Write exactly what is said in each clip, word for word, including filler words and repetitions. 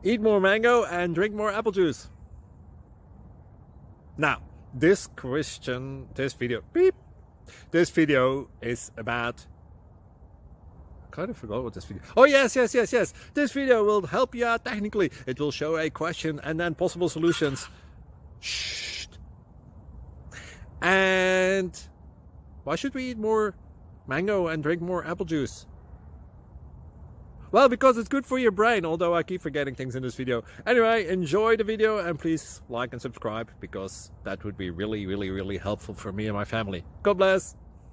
eat more mango and drink more apple juice. Now, this question, this video, beep, this video is about, I kind of forgot what this video, oh yes, yes, yes, yes, this video will help you out technically. It will show a question and then possible solutions. Shh. And why should we eat more mango and drink more apple juice? Well, because it's good for your brain, although I keep forgetting things in this video. Anyway, enjoy the video and please like and subscribe, because that would be really, really, really helpful for me and my family. God bless!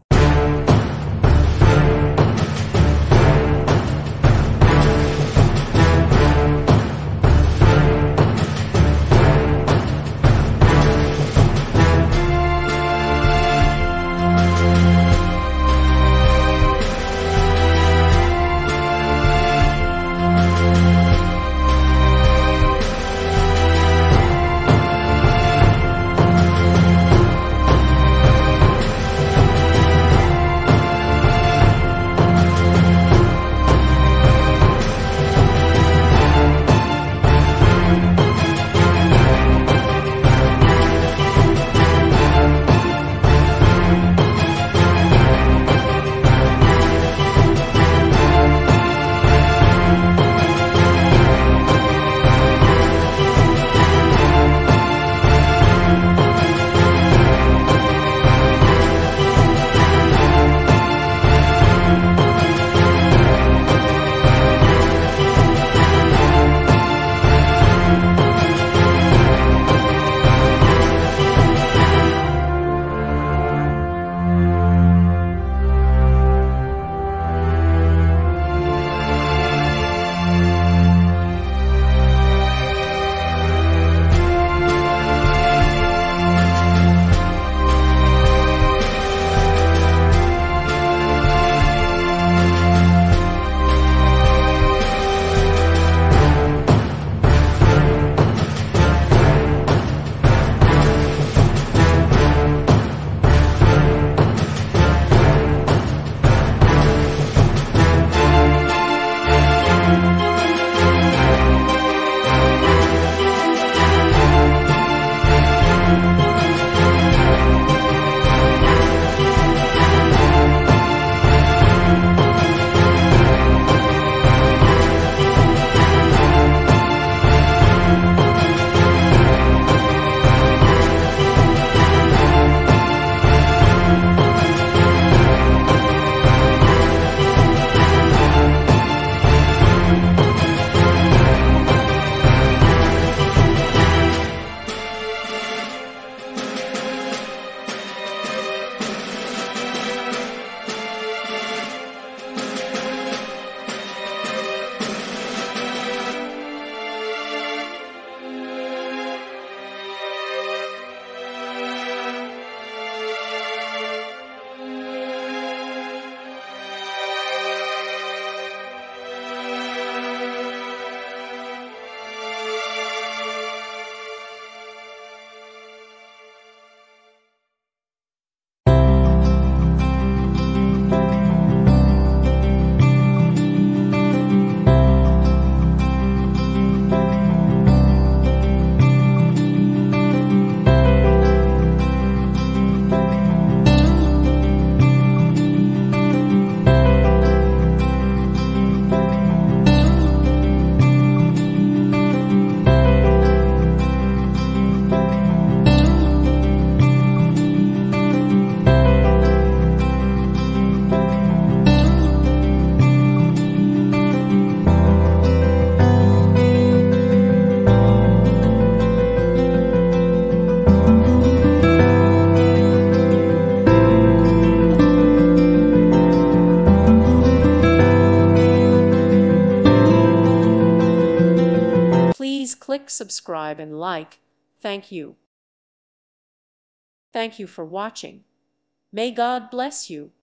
click subscribe and like. Thank you. Thank you for watching. May God bless you.